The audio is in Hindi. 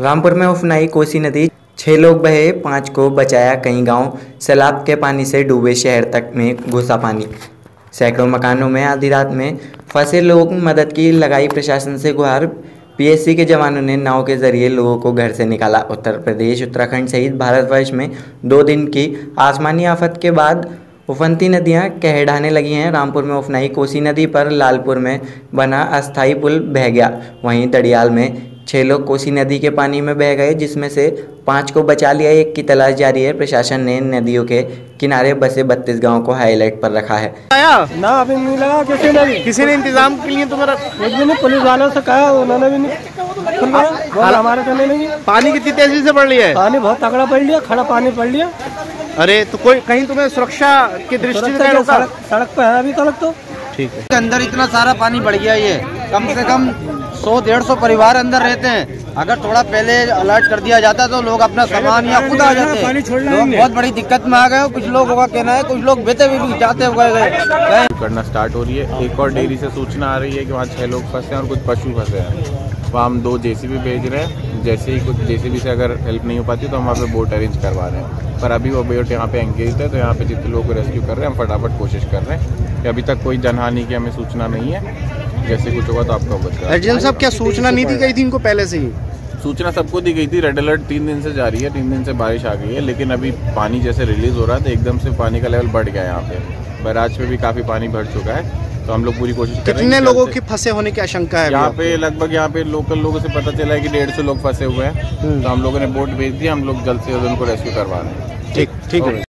रामपुर में उफनाई कोसी नदी, 6 लोग बहे, 5 को बचाया। कई गांव सैलाब के पानी से डूबे, शहर तक में घुसा पानी। सैकड़ों मकानों में आधी रात में फंसे लोग, मदद की लगाई प्रशासन से गुहार। पीएससी के जवानों ने नाव के जरिए लोगों को घर से निकाला। उत्तर प्रदेश, उत्तराखंड सहित भारतवर्ष में 2 दिन की आसमानी आफत के बाद उफनती नदियां कह ढाने लगी हैं। रामपुर में उफनाई कोसी नदी पर लालपुर में बना अस्थायी पुल बह गया। वहीं दड़ियाल में 6 लोग कोसी नदी के पानी में बह गए, जिसमें से 5 को बचा लिया। 1 की तलाश जारी है। प्रशासन ने नदियों के किनारे बसे 32 गाँव को हाई अलर्ट पर रखा है। ना अभी नहीं लगा, किसी ने इंतजाम के लिए तुम्हारा एक भी नहीं, पुलिस वालों से कहा, उन्होंने भी नहीं, हमारे करने नहीं। पानी कितनी तेजी से बढ़ लिया है? पानी बहुत तगड़ा बढ़ लिया, खड़ा पानी बढ़ लिया। अरे तो कोई कहीं तुम्हें सुरक्षा की दृष्टि से रोका? सड़क पे है अभी तक तो ठीक है। अंदर इतना सारा पानी बढ़ गया, ये कम से कम 100-150 परिवार अंदर रहते हैं। अगर थोड़ा पहले अलर्ट कर दिया जाता तो लोग अपना सामान या खुद आ जाते हैं। लोग बहुत बड़ी दिक्कत में आ गए। कुछ लोगों का कहना है, कुछ लोग बेते हुए भी जाते हुए गए। करना स्टार्ट हो रही है। एक और डेयरी से सूचना आ रही है कि वहाँ 6 लोग फंसे हैं और कुछ पशु फंसे हैं। वहाँ हम 2 जेसीबी भेज रहे हैं। जैसे ही कुछ जेसीबी से अगर हेल्प नहीं हो पाती तो हम वहाँ पे बोट अरेंज करवा रहे हैं। पर अभी वो बोट यहाँ पे एंगेज है, तो यहाँ पे जितने लोगों को रेस्क्यू कर रहे हैं हम फटाफट कोशिश कर रहे हैं। अभी तक कोई जनहानि की हमें सूचना नहीं है। जैसे कुछ होगा तो आपको अवगत करेंगे। एसडीएम साहब, क्या सूचना नहीं दी गई थी इनको पहले से ही? सूचना सबको दी गई थी। रेड अलर्ट 3 दिन से जारी है। 3 दिन से बारिश आ गई है, लेकिन अभी पानी जैसे रिलीज हो रहा है तो एकदम से पानी का लेवल बढ़ गया है। यहाँ पे बैराज पे भी काफी पानी भर चुका है, तो हम लोग पूरी कोशिश कर रहे हैं। कितने लोगों की फंसे होने की आशंका है? यहाँ पे लगभग यहाँ पे लोकल लोगों से पता चला है कि 150 लोग फंसे हुए हैं। तो हम लोगों ने बोट भेज दी। हम लोग जल्द से जल्द उनको रेस्क्यू करवा रहे हैं। ठीक है।